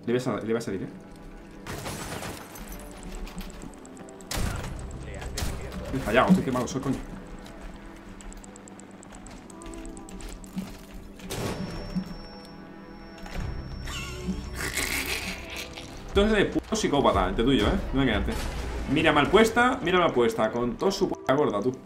Le va a salir, He fallado, tío, qué malo soy, coño. Entonces de puto psicópata, entre tú y yo, no me quedarte. Mira mal puesta, con toda su puta gorda, tú.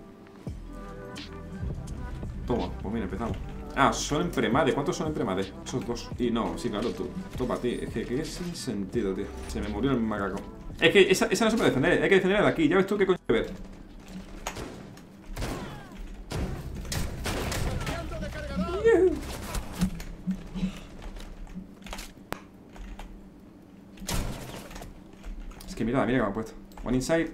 Toma, pues mira, empezamos. Ah, son en premade. ¿Cuántos son en premade? Esos dos. Y no, sí, claro, tú. Topa, tío. Es que es sin sentido, tío. Se me murió el macaco. Es que esa no se puede defender. Hay que defenderla de aquí. Ya ves tú qué coño hay que ver. Es que mira que me han puesto. One inside.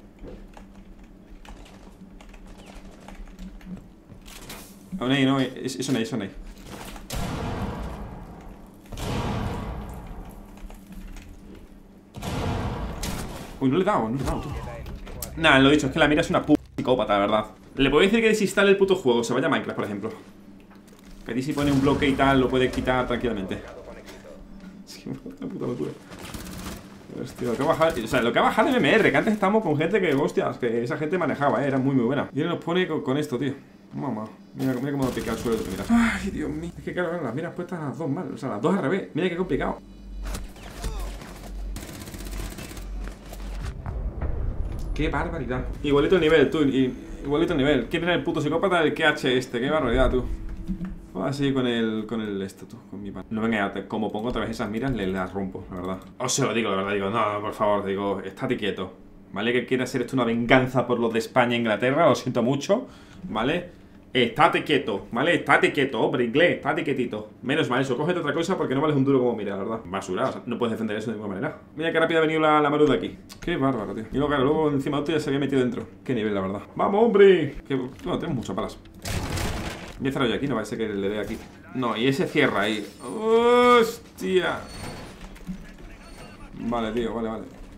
Oh, no, eso no hay, eso no hay. Uy, no le he dado, tú. Nah, lo dicho, es que la mira es una puta psicópata, de verdad. Le puedo decir que desinstale el puto juego, se vaya a Minecraft, por ejemplo. Que si pone un bloque y tal, lo puede quitar tranquilamente. Es que una puta locura. Hostia, lo que ha bajado, o sea, lo que ha bajado de MMR, que antes estábamos con gente que, hostias, que esa gente manejaba, era muy buena. Y ahora nos pone con esto, tío. Mamá, mira cómo lo pica el suelo, tú miras. Ay, Dios mío. Es que claro, las miras puestas las dos mal, o sea, las dos al revés. Mira qué complicado. Qué barbaridad. Igualito el nivel, tú, igualito el nivel. ¿Quién era el puto psicópata del KH este? Qué barbaridad, tú. Así con el esto, tú, con mi pan. No venga, como pongo otra vez esas miras, le las rompo, la verdad. Os se lo digo, la verdad, digo, no, por favor, digo, estate quieto. ¿Vale? Que quiere hacer esto una venganza por los de España e Inglaterra, lo siento mucho, ¿vale? Estate quieto, ¿vale? Estate quieto, hombre, inglés, estate quietito. Menos mal eso, cógete otra cosa porque no vales un duro como mira, la verdad. Basura, o sea, no puedes defender eso de ninguna manera. Mira qué rápido ha venido la maruda aquí. Qué bárbaro, tío. Y luego, claro, luego encima de otro ya se había metido dentro. Qué nivel, la verdad. ¡Vamos, hombre! Que, no, tenemos muchas balas. Voy a cerrar yo aquí, no va a ser que le dé aquí. No, y ese cierra ahí. ¡Hostia! Vale, tío, vale.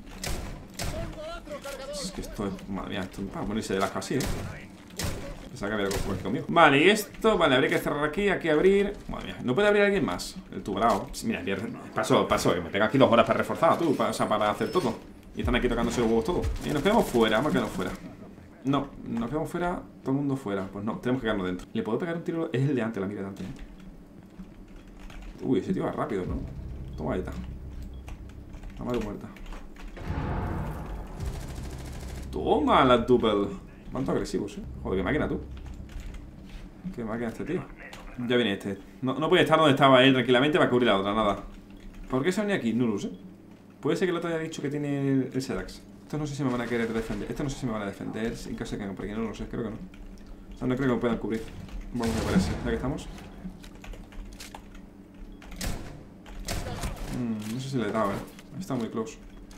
Es que esto es... Madre mía, esto es para ponerse de las así, Pensaba que había algo conmigo. Vale, y esto, vale, habría que cerrar aquí, abrir. Madre mía, ¿no puede abrir alguien más? El tubrao. Mira, pasó, me pega aquí 2 horas para reforzar, tú, o sea, para hacer todo. Y están aquí tocándose los huevos todos. Y nos quedamos fuera, vamos a quedarnos fuera. No, nos quedamos fuera, todo el mundo fuera. Pues no, tenemos que quedarnos dentro. ¿Le puedo pegar un tiro? Es el de antes, la mira de antes, Uy, ese tío va rápido, ¿no? Toma, ahí está. La madre muerta. Toma la double. ¿Cuánto agresivos, Joder, qué máquina, tú. Qué máquina este tío. Ya viene este. No puede estar donde estaba él tranquilamente para cubrir la otra, nada. ¿Por qué se ha venido aquí? No lo sé. Puede ser que el otro haya dicho que tiene el Sedax. Estos no sé si me van a querer defender. Estos no sé si me van a defender en caso de que vengan por aquí. No lo sé, creo que no. O sea, no creo que me puedan cubrir. Vamos a ver ese, ya que estamos. No sé si le he dado, Está muy close.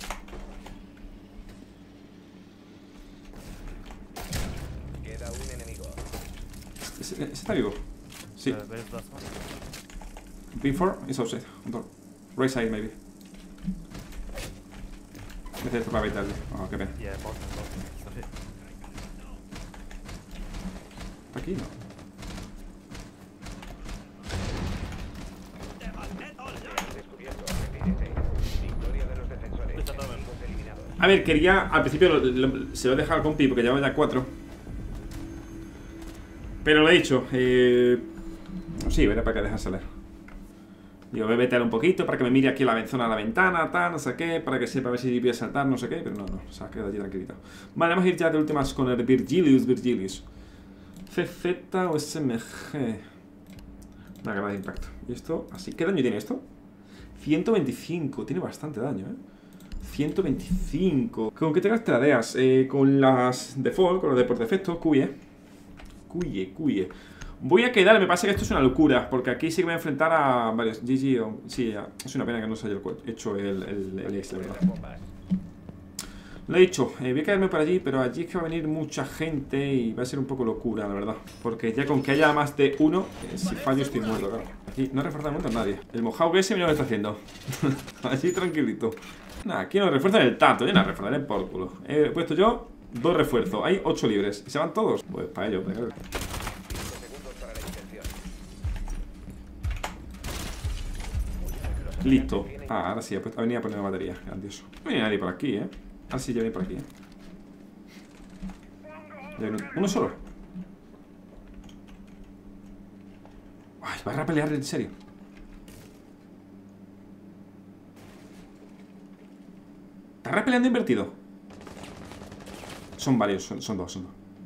Queda un enemigo. ¿Ese está vivo? Sí. B4 is outside. Right side, maybe. Este es para evitarle. Oh, qué pena. ¿Está aquí? No. A ver, quería... Al principio se lo he dejado al compi porque llevaba ya 4. Pero lo he dicho. Sí, veré para que dejas salir. Digo, vete un poquito para que me mire aquí la zona de la ventana, tal, no sé qué, para que sepa a ver si voy a saltar, no sé qué, pero no, o sea, queda allí tranquilito. Vale, vamos a ir ya de últimas con el Virgilius. CZ o SMG. Una granada de impacto. Y esto, así. ¿Qué daño tiene esto? 125, tiene bastante daño, 125. ¿Con qué te tradeas? Con las default, con los de por defecto, QE. Voy a quedar, me pasa que esto es una locura, porque aquí sí que me voy a enfrentar a varios. GG, sí, es una pena que no se haya hecho el este, ¿verdad? Lo he dicho, voy a quedarme por allí, pero allí es que va a venir mucha gente y va a ser un poco locura, la verdad. Porque ya con que haya más de uno, si fallo estoy muerto, claro. Aquí no refuerza mucho a nadie. El Mohawk ese mira lo que está haciendo. Allí tranquilito. Nada, aquí no refuerzan el tanto, ya no reforzaré por culo. He puesto yo 2 refuerzos, hay 8 libres. ¿Y se van todos? Pues para ello, para ello. Listo. Ah, ahora sí, ha venido a poner batería. Grandioso. No viene nadie por aquí, Ahora sí ya viene por aquí, Uno solo. Ay, va a pelear en serio. ¿Está repeleando invertido? Son varios, son dos.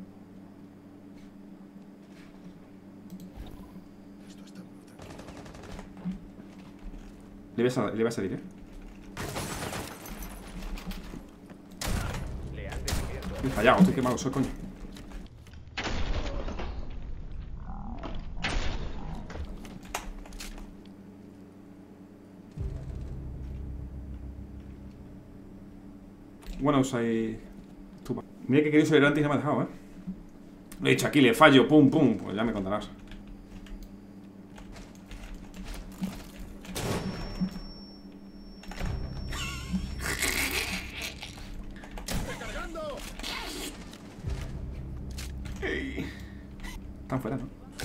Le va a salir, Me he fallado, estoy quemado, soy coño. Bueno, ahí. Mira que quería salir antes y no me ha dejado, Lo he dicho aquí, le fallo, pum. Pues ya me contarás. Están fuera, ¿no?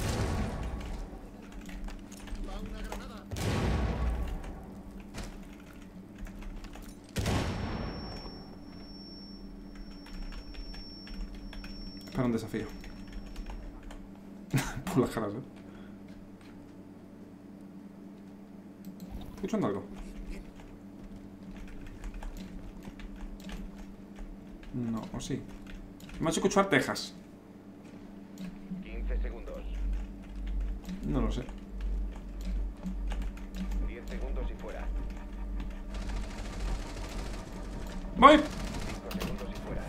Para un desafío. Por las caras, ¿Escuchando algo? No, o sí. Me ha hecho escuchar Texas. 15 segundos. No lo sé. 10 segundos y fuera. ¡Voy! 5 segundos y fuera.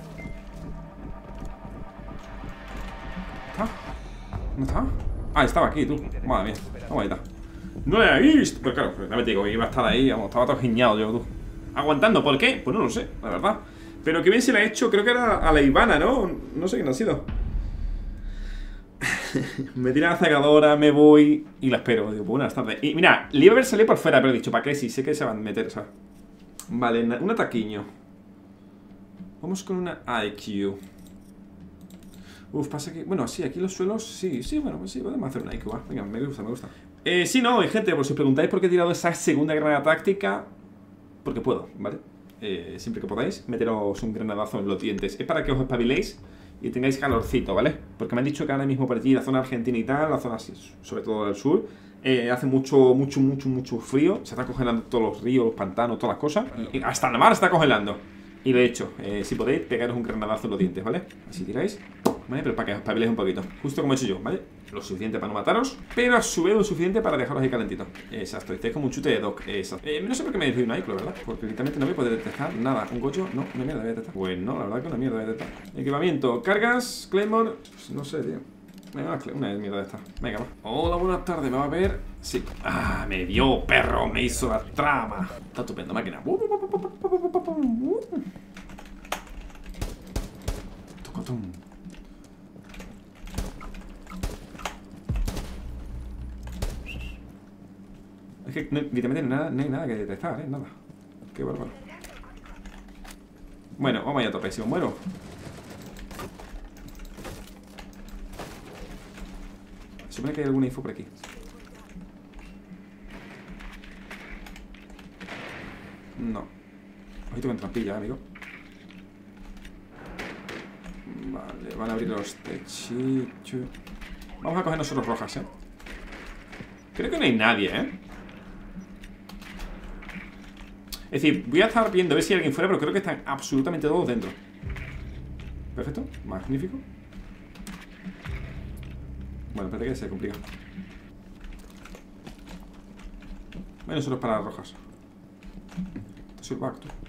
¿Dónde está? Ah, estaba aquí, tú. Madre mía. Vamos ahí, está. No le he visto. Pero claro, realmente digo que iba a estar ahí. Vamos, estaba todo giñado yo, tú. Aguantando, ¿por qué? Pues no lo sé, la verdad. Pero que bien se le ha hecho, creo que era a la Ivana, ¿no? No sé quién ha sido. Me tira la cegadora, me voy y la espero. Digo, pues buenas tardes. Y mira, le iba a haber salido por fuera, pero he dicho, ¿para qué? Sí, sé que se van a meter, ¿sabes? Vale, un ataquiño. Vamos con una IQ. Uf, pasa que... Bueno, sí, aquí los suelos... Sí, bueno, pues sí, podemos hacer una IQ, ¿va? Venga, me gusta. Sí, no, gente, por si os preguntáis por qué he tirado esa segunda granada táctica... Porque puedo, ¿vale? Siempre que podáis, meteros un granadazo en los dientes. Es para que os espabiléis y tengáis calorcito, ¿vale? Porque me han dicho que ahora mismo por allí, la zona argentina y tal, la zona, sobre todo del sur, hace mucho frío. Se está congelando todos los ríos, los pantanos, todas las cosas. Y hasta la mar está congelando. Y lo he hecho, si podéis, pegaros un granadazo en los dientes, ¿vale? Así tiráis, ¿vale? Pero para que os espabiléis un poquito. Justo como he hecho yo, ¿vale? Lo suficiente para no mataros, pero a su vez lo suficiente para dejaros ahí calentitos. Exacto, estáis como un chute de doc. Exacto. No sé por qué me decís una ICLO, ¿verdad? Porque literalmente no voy a poder detectar nada. ¿Un gocho? No, una mierda voy a detectar. Pues no, la verdad que una mierda voy a detectar. Equipamiento, cargas, Claymore. Pues no sé, tío. Venga, una mierda de esta. Venga, va. Hola, buenas tardes, ¿me va a ver? Sí. Ah, me vio, perro, me hizo la trama. Está estupendo, máquina. Tocotum. Es que literalmente no hay nada que detectar, nada. Qué bárbaro. Bueno, vamos allá a tope, si me muero. Supone que hay alguna info por aquí. No. Ojito con trampilla, amigo. Vale, van a abrir los techichos. Vamos a coger nosotros rojas, Creo que no hay nadie, Es decir, voy a estar viendo a ver si hay alguien fuera, pero creo que están absolutamente todos dentro. Perfecto, magnífico. Bueno, espérate que se complica. Bueno, solo es para las rojas. Esto es el back, tú.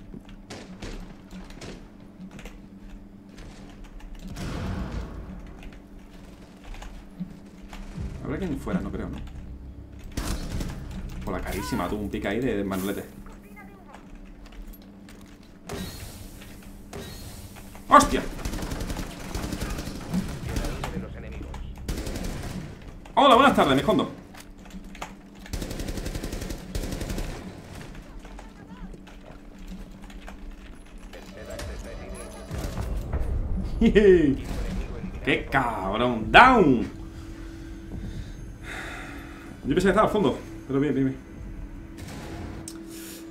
Habrá quien fuera, no creo, ¿no? Por la carísima, tuvo un pica ahí de manolete. ¡Hostia! Hola, buenas tardes, me escondo. ¡Qué cabrón! ¡Down! Yo pensé que estaba al fondo, pero bien.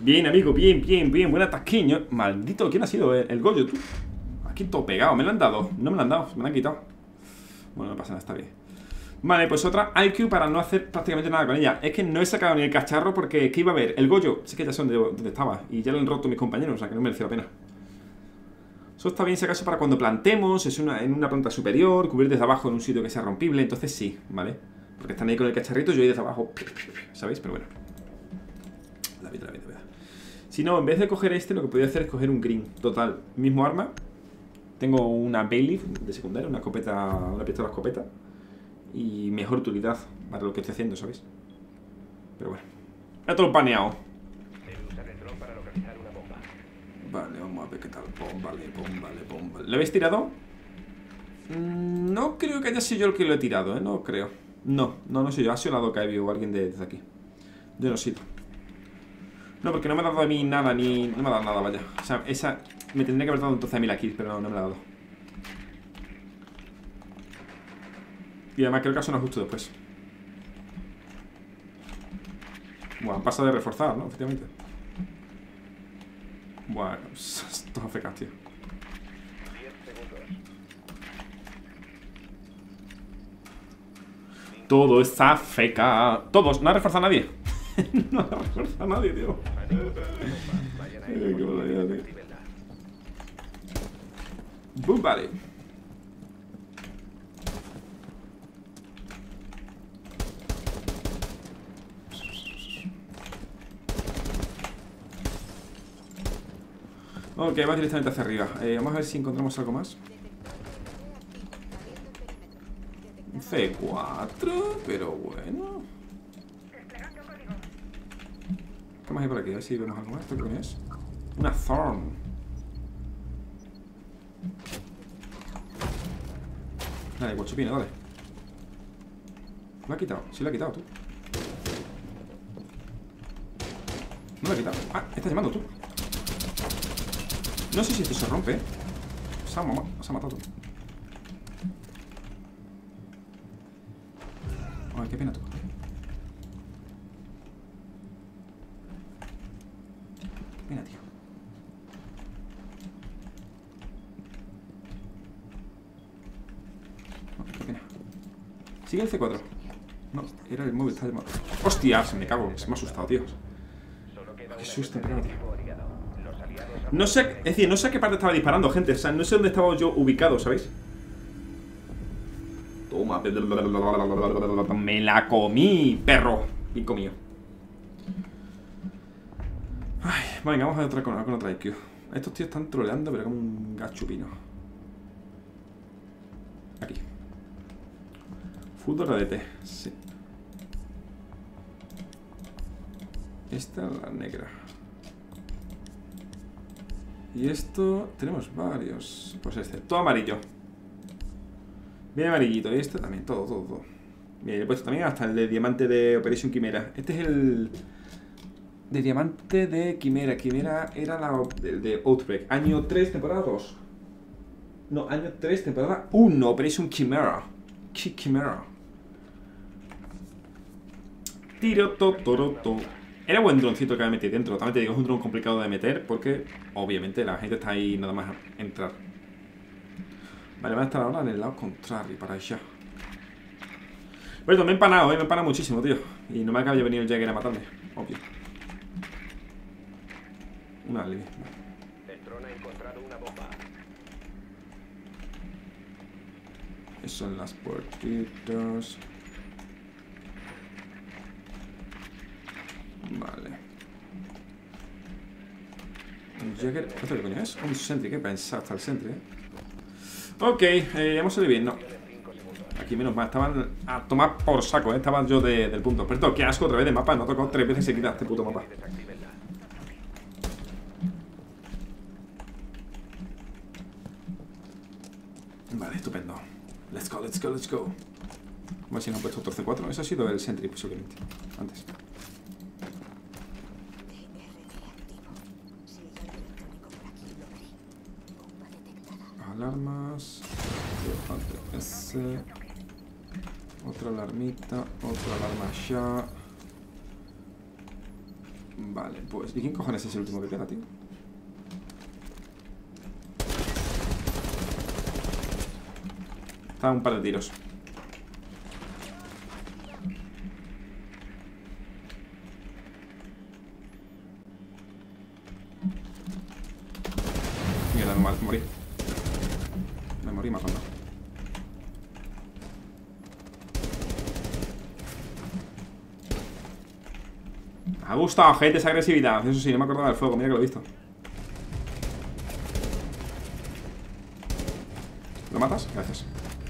Bien, amigo, bien, bien, bien. Buen ataquiño. Maldito, ¿quién ha sido? El Goyo, tú. Aquí todo pegado. Me lo han dado. No me lo han dado, me lo han quitado. Bueno, no pasa nada, está bien. Vale, pues otra IQ para no hacer prácticamente nada con ella. Es que no he sacado ni el cacharro porque ¿qué iba a haber? El Goyo, sí que ya sé dónde estaba. Y ya lo han roto mis compañeros, o sea que no merece la pena. Eso está bien si acaso para cuando plantemos. Es en una planta superior, cubrir desde abajo en un sitio que sea rompible. Entonces sí, ¿vale? Porque están ahí con el cacharrito, yo ahí desde abajo, ¿sabéis? Pero bueno. La vida. Si no, en vez de coger este, lo que podría hacer es coger un green. Total, mismo arma. Tengo una Bailiff de secundaria, una pistola escopeta. Y mejor utilidad para lo que estoy haciendo, ¿sabéis? Pero bueno. Ya todo paneado. Debe usar el dron para localizar una bomba. Vale, vamos a ver qué tal. Bomba. ¿Le habéis tirado? No creo que haya sido yo el que lo he tirado, ¿eh? No creo. No soy yo. Ha sido la Docaevi o alguien desde aquí. Yo no he sido. No, porque no me ha dado a mí nada, ni... No me ha dado nada, vaya. O sea, esa... Me tendría que haber dado entonces a mí la kill, pero no me la ha dado. Y además creo que eso no es justo después. Bueno, pasa de reforzar, ¿no? Efectivamente. Bueno, estos AFKs, tío. 10 segundos. Todo está AFK. Todos, no ha reforzado a nadie. No ha reforzado a nadie, tío. Vayan a Qué ella. barbaridad, tío. Actívenla. Boom, vale. Ok, vamos directamente hacia arriba. Vamos a ver si encontramos algo más. Un C4, pero bueno. ¿Qué más hay por aquí? A ver si vemos algo más. ¿Esto qué es? Una Thorn. Dale, guachupina, dale. ¿Lo ha quitado? Sí, lo ha quitado tú. No lo ha quitado. Ah, estás llamando tú. No sé si esto se rompe. Se ha matado tú. Ay, qué pena tú. Qué pena, tío. Oh, qué pena. Sigue el C4. No, era el móvil, está llamado. ¡Hostia! Se me cago, se me ha asustado, tío. Solo queda Qué una susto, unidad tío. de equipo aliado. Los aliados han No sé, es decir, no sé a qué parte estaba disparando, gente. O sea, no sé dónde estaba yo ubicado, ¿sabéis? Toma. Me la comí, perro. Bien comido. Ay, venga, vamos a otra con otra IQ. Estos tíos están troleando, pero como un gachupino. Aquí. Fútbol ADT, sí. Esta es la negra. Y esto... Tenemos varios. Pues este, todo amarillo. Bien amarillito. Y este también, todo. Bien, he puesto también hasta el de diamante de Operation Quimera. Este es el... De diamante de Quimera. Quimera era el de Outbreak. Año 3, temporada 2. No, año 3, temporada 1. Operation Quimera. Quimera. Tiro, totoroto. Era buen droncito que había metido dentro. También te digo, es un dron complicado de meter porque, obviamente, la gente está ahí nada más a entrar. Vale, van a estar ahora en el lado contrario, para allá. Pero me he empanado, me he empanado muchísimo, tío. Y no me acaba de venir el Jagger a matarme, obvio. Una alibi. El dron ha encontrado una bomba. Esas son las puertitas. Vale. El Jagger, ¿esto qué coño es? Un sentry, qué pensado hasta el sentry, Ok, hemos salido bien, no. Aquí menos mal, estaban a tomar por saco, estaba yo del punto. Pero qué asco otra vez de mapa, no ha tocado 3 veces seguidas este puto mapa. Desactívenla. Vale, estupendo. Let's go. A ver si no han puesto otro C4. Eso ha sido el sentry, posiblemente. Antes. Alarmas. Ese. Otra alarmita. Otra alarma ya. Vale, pues... ¿Y quién cojones es el último que queda, tío? Está a un par de tiros. Mierda, me morí. Me morí matando. Me ha gustado, gente, esa agresividad. Eso sí, no me acordaba del fuego, mira que lo he visto. ¿Lo matas? Gracias.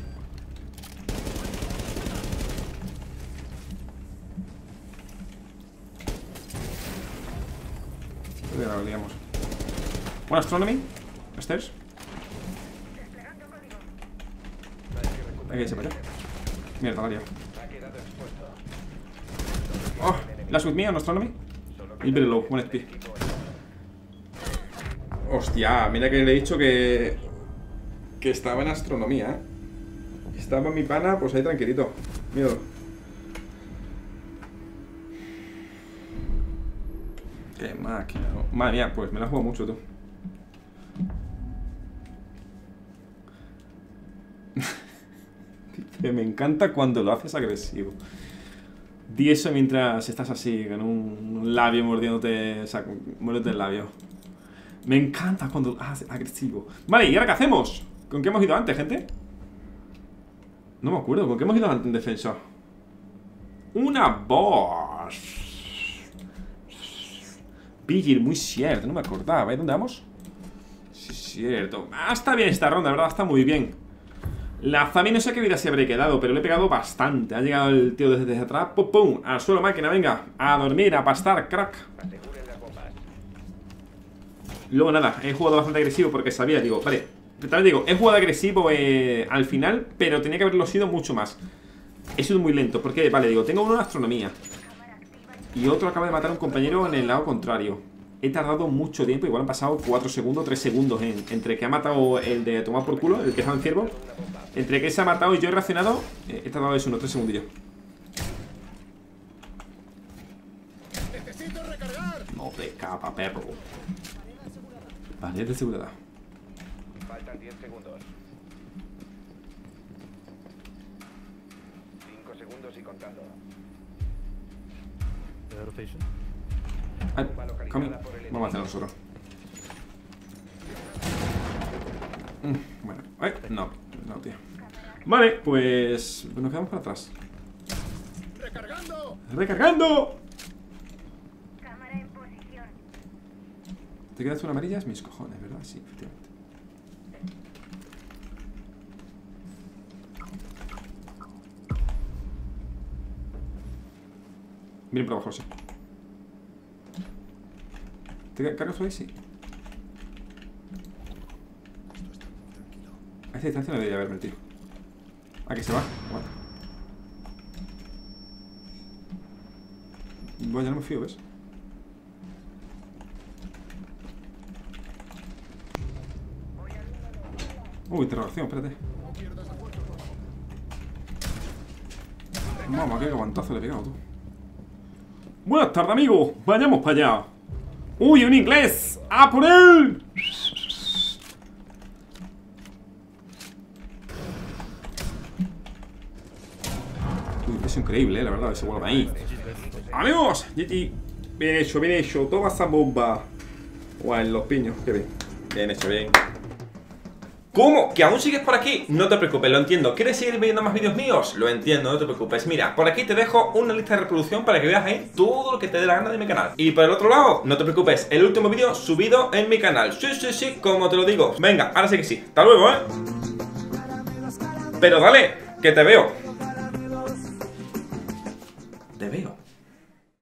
Creo que lo liamos. Bueno, Astronomy. Stairs. Hay que irse para allá. Mierda, la liado. Oh, last with me on Astronomy. Y very low, 1 HP. Hostia, mira que le he dicho que estaba en astronomía, ¿eh? Estaba mi pana, pues ahí tranquilito. Míralo. Qué máquina, ¿no? Madre mía, pues me la juego mucho, tú. Me encanta cuando lo haces agresivo. Di eso mientras estás así, con un labio mordiéndote, o sea, muérdete el labio. Me encanta cuando haces agresivo. Vale, ¿y ahora qué hacemos? ¿Con qué hemos ido antes, gente? No me acuerdo, ¿con qué hemos ido antes en defensa? Una boss. Vigil, muy cierto, no me acordaba. ¿Eh? ¿Dónde vamos? Sí, cierto. Ah, está bien esta ronda, ¿verdad? Está muy bien. La Zami no sé qué vida se habría quedado, pero le he pegado bastante. Ha llegado el tío desde atrás. ¡Pum, pum! Al suelo, máquina, venga. A dormir, a pastar, crack. Luego nada, he jugado bastante agresivo porque sabía, digo, vale. También digo, he jugado agresivo al final, pero tenía que haberlo sido mucho más. He sido muy lento, porque, vale, digo, tengo uno en astronomía y otro acaba de matar a un compañero en el lado contrario. He tardado mucho tiempo, igual han pasado 4 segundos, 3 segundos entre que ha matado el de tomar por culo, el que estaba en ciervo. Entre que se ha matado y yo he reaccionado, he tardado eso unos 3 segundillos. No te capa, perro. Vale, es de seguridad. Faltan 10 segundos. 5 segundos y contando. Ay, come. Vamos a hacer nosotros. Bueno, no, tío. Vale, pues nos quedamos para atrás. ¡Recargando! ¡Recargando! Cámara en posición. ¿Te quedas una amarilla? Es mis cojones, ¿verdad? Sí, efectivamente. Miren por abajo, sí. ¿Te cargas por ahí? Sí. A esta distancia no debería haberme el tiro. ¿A qué se va? What? Bueno, ya no me fío, ¿ves? Interrogación, espérate. Vamos, qué guantazo le he pegado, tú. Buenas tardes, amigos. Vayamos para allá. ¡Uy, un inglés! ¡A por él! Uy, es increíble, la verdad, ese vuelo ahí. Amigos, GG. Bien hecho, bien hecho. Toma esa bomba. Guay, los piños, qué bien. Bien hecho, bien. ¿Cómo? ¿Que aún sigues por aquí? No te preocupes, lo entiendo. ¿Quieres seguir viendo más vídeos míos? Lo entiendo, no te preocupes. Mira, por aquí te dejo una lista de reproducción para que veas ahí todo lo que te dé la gana de mi canal. Y por el otro lado, no te preocupes, el último vídeo subido en mi canal. Sí, sí, sí, como te lo digo. Venga, ahora sí que sí. Hasta luego, ¿eh? Pero dale, que te veo. Te veo.